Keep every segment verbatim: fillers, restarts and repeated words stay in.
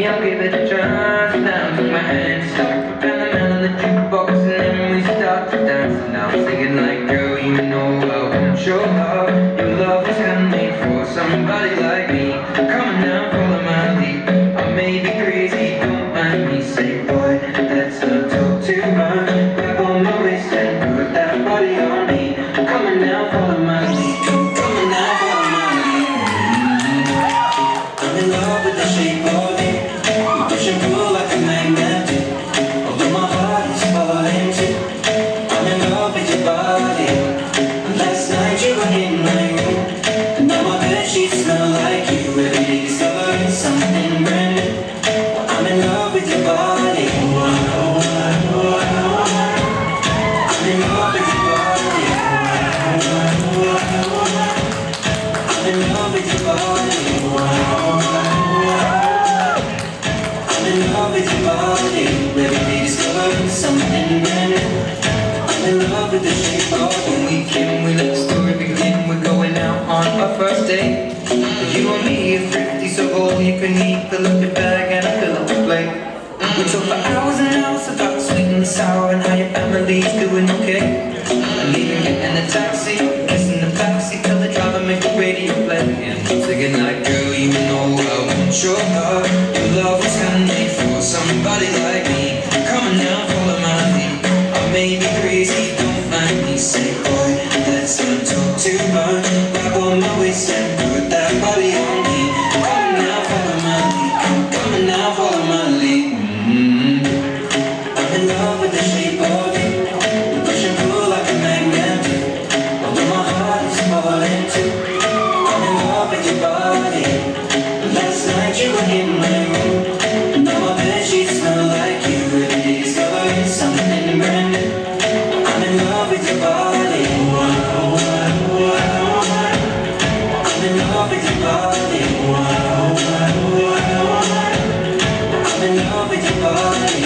Maybe I'll give it a try. Now take my hand, start to pound the man on the jukebox, and then we start to dance. And I'm singing like, girl, you know I want your love. Your love was handmade for somebody like me. Come on now, follow my lead. I may be crazy, don't mind me. Say, boy, let's not talk too much. Grab on my waist and put that body on me. Come on now, follow my lead. Come on now, follow my lead. I'm in love with the shape of you. We push and pull like a magnet do. Although my heart is falling too. I'm in love with your body. Last night you were in my room, and now my bedsheets smell like you. Every day discovering something brand new. I'm in love with your body. I'm in love with your body. I'm in love with your body. I'm in love with your body. Every day discovering something brand new. I'm in love with the shape of when we came, we let the story begin. We're going out on our first date. You and me are thrifty, so all you can eat. Fill up your bag and I fill up the plate. We talk for hours and hours about the sweet and the sour and how your family's doing okay. And even getting a taxi, kissing the backseat, tell the driver make the radio play. And I'm singing like, girl, you know I want your love. Your love was handmade for somebody like me. Come on now, follow my lead. I may be crazy, don't mind me. Say, boy, let's not talk too much. Grab on my waist and put that body on me. Come on now, follow my lead. Come on now, follow my lead. Mm-hmm. I'm in love with the shape of you. We push and pull like a magnet do. Although my heart is falling too. I'm in love with your body. Last night you were in my room, and now my bedsheets smell like you. Every day discovering something brand new. I'm in love with your body. I'm in love with your body. I'm in love with your body.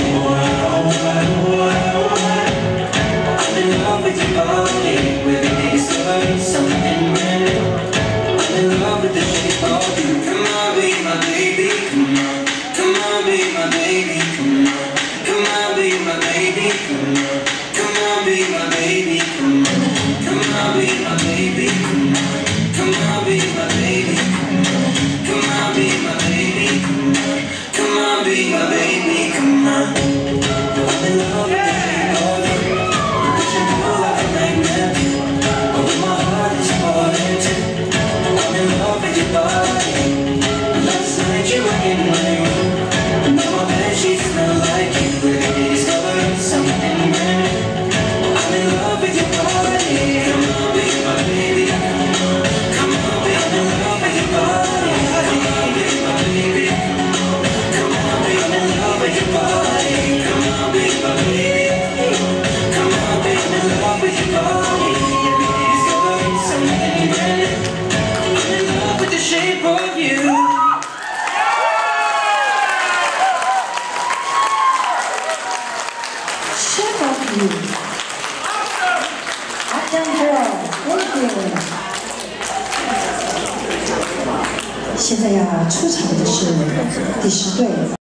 I'm in love with your body. Every day discovering something brand new. I'm in love with the shape of you. Come on, be my baby, come on. Come on, be my baby, come on. Come on, be my baby, come on. Come on, be my baby, come on. Come on, be my baby, come on. Come on, be my baby, come on. Come on, be my baby, come on. Come on, be my baby, come on. I'm in love with the shape of you. We push and pull like a magnet do. Although my heart is falling too. I'm in love with your body. Last night you were in my room, and now my bedsheets smell like you. Every day discovering something brand new. I'm in love with your body. Come on, be my baby. Come on, be I'm in love with your body. Come on, be my baby. Come on, be I'm in love with your body. Come on, be my baby. Come on, be I'm in love with your body. Every day discovering something brand new. I'm in love with the shape of you. Shape of you. Uptown Girl, thank you. 现在要出场的是第十队。